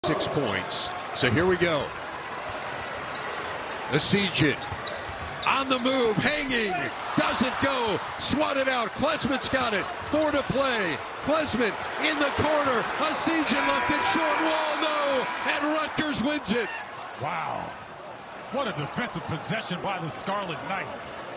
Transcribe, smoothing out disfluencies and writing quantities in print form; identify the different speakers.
Speaker 1: 6 points. So here we go. Omoruyi on the move, hanging, doesn't go, swatted out. Klesmit's got it. 4 to play. Klesmit in the corner. Omoruyi left it short wall, no, and Rutgers wins it.
Speaker 2: Wow. What a defensive possession by the Scarlet Knights.